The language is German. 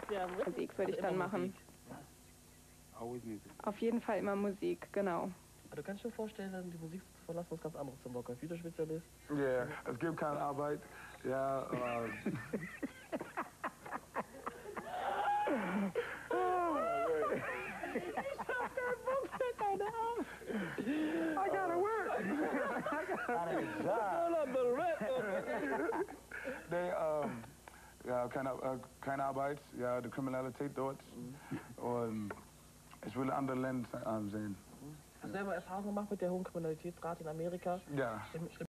Musik würde ich dann machen. Auf jeden Fall immer Musik, genau. Du kannst dir vorstellen, die Musik zu verlassen, was ganz anderes zu machen. Computerspezialist. Ja, yeah, es gibt keine Arbeit. Ja, I gotta work. Ja, keine Arbeit, ja, die Kriminalität dort. Und ich will andere Länder sehen. Hast du selber Erfahrungen gemacht mit der hohen Kriminalitätsrate in Amerika? Ja.